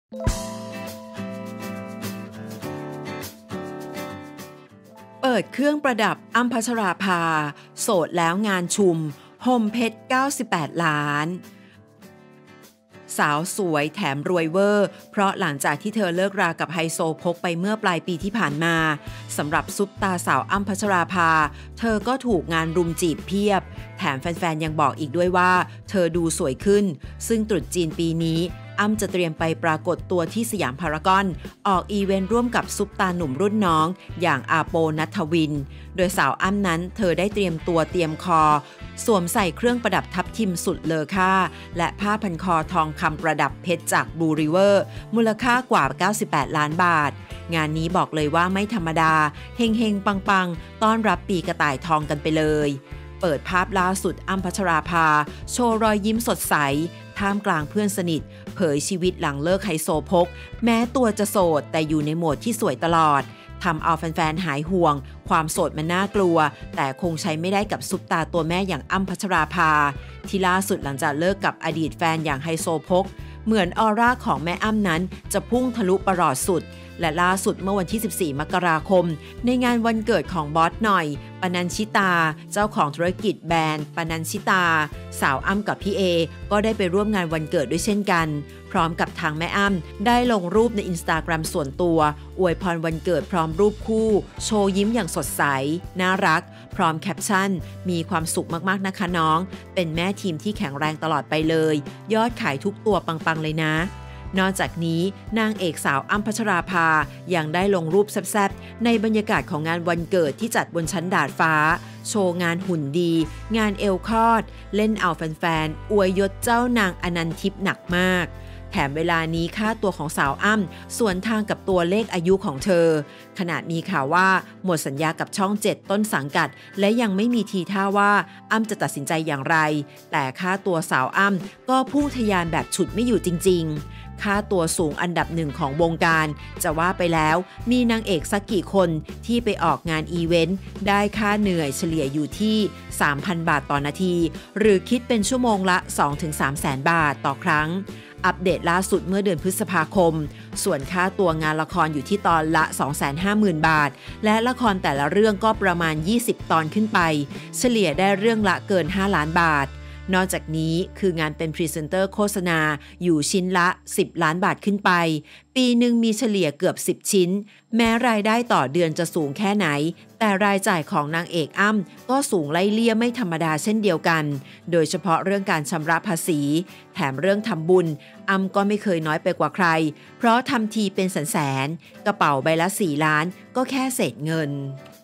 เปิดเครื่องประดับอ้ำพัชราภาโสดแล้วงานชุมห่มเพชร98 ล้านสาวสวยแถมรวยเวอร์เพราะหลังจากที่เธอเลิกรากับไฮโซโพกไปเมื่อปลายปีที่ผ่านมาสำหรับซุปตาสาวอ้ำพัชราภาเธอก็ถูกงานรุมจีบเพียบแถมแฟนๆยังบอกอีกด้วยว่าเธอดูสวยขึ้นซึ่งตรุษจีนปีนี้อ้ำจะเตรียมไปปรากฏตัวที่สยามพารากอนออกอีเวนต์ร่วมกับซุปตาหนุ่มรุ่นน้องอย่างอาโปณัฐวินโดยสาวอ้ำนั้นเธอได้เตรียมตัวเตรียมคอสวมใส่เครื่องประดับทับทิมสุดเลอค่าและผ้าพันคอทองคำประดับเพชรจากบลูริเวอร์มูลค่ากว่า98 ล้านบาทงานนี้บอกเลยว่าไม่ธรรมดาเฮงๆปังๆต้อนรับปีกระต่ายทองกันไปเลยเปิดภาพล่าสุดอ้ำพัชราภาโชว์รอยยิ้มสดใสท่ามกลางเพื่อนสนิทเผยชีวิตหลังเลิกไฮโซโพกแม้ตัวจะโสดแต่อยู่ในโหมดที่สวยตลอดทำเอาแฟนๆหายห่วงความโสดมันน่ากลัวแต่คงใช้ไม่ได้กับซุปตาตัวแม่อย่างอ้ำพัชราภาที่ล่าสุดหลังจากเลิกกับอดีตแฟนอย่างไฮโซโพกเหมือนออร่าของแม่อ้ำนั้นจะพุ่งทะลุประหลอดสุดและล่าสุดเมื่อวันที่14 มกราคมในงานวันเกิดของบอสหน่อยปนัญชิตาเจ้าของธุรกิจแบรนด์ปนัญชิตาสาวอ้ำกับพี่เอก็ได้ไปร่วมงานวันเกิดด้วยเช่นกันพร้อมกับทางแม่อ้ำได้ลงรูปใน Instagram ส่วนตัวอวยพรวันเกิดพร้อมรูปคู่โชว์ยิ้มอย่างสดใสน่ารักพร้อมแคปชั่นมีความสุขมากๆนะคะน้องเป็นแม่ทีมที่แข็งแรงตลอดไปเลยยอดขายทุกตัวปังๆเลยนะนอกจากนี้นางเอกสาวอ้ำพัชราภายังได้ลงรูปแซ่บๆในบรรยากาศของงานวันเกิดที่จัดบนชั้นดาดฟ้าโชว์งานหุ่นดีงานเอวคอดเล่นเอาแฟนๆอวยยศเจ้านางอนันทิพย์หนักมากแถมเวลานี้ค่าตัวของสาวอ้ำสวนทางกับตัวเลขอายุของเธอขณะมีข่าวว่าหมดสัญญากับช่อง7ต้นสังกัดและยังไม่มีทีท่าว่าอ้ำจะตัดสินใจอย่างไรแต่ค่าตัวสาวอ้ำก็พุ่งทะยานแบบฉุดไม่อยู่จริงๆค่าตัวสูงอันดับหนึ่งของวงการจะว่าไปแล้วมีนางเอกสักกี่คนที่ไปออกงานอีเวนต์ได้ค่าเหนื่อยเฉลี่ยอยู่ที่ 3,000 บาทต่อนาทีหรือคิดเป็นชั่วโมงละ 2-3 แสนบาทต่อครั้งอัปเดตล่าสุดเมื่อเดือนพฤษภาคมส่วนค่าตัวงานละครอยู่ที่ตอนละ 250,000 บาทและละครแต่ละเรื่องก็ประมาณ20ตอนขึ้นไปเฉลี่ยได้เรื่องละเกิน5 ล้านบาทนอกจากนี้คืองานเป็นพรีเซนเตอร์โฆษณาอยู่ชิ้นละ10 ล้านบาทขึ้นไปปีหนึ่งมีเฉลี่ยเกือบ10ชิ้นแม้รายได้ต่อเดือนจะสูงแค่ไหนแต่รายจ่ายของนางเอกอ้ำก็สูงไล่เลี่ยไม่ธรรมดาเช่นเดียวกันโดยเฉพาะเรื่องการชำระภาษีแถมเรื่องทำบุญอ้ำก็ไม่เคยน้อยไปกว่าใครเพราะทำทีเป็นแสนๆกระเป๋าใบละ4 ล้านก็แค่เศษเงิน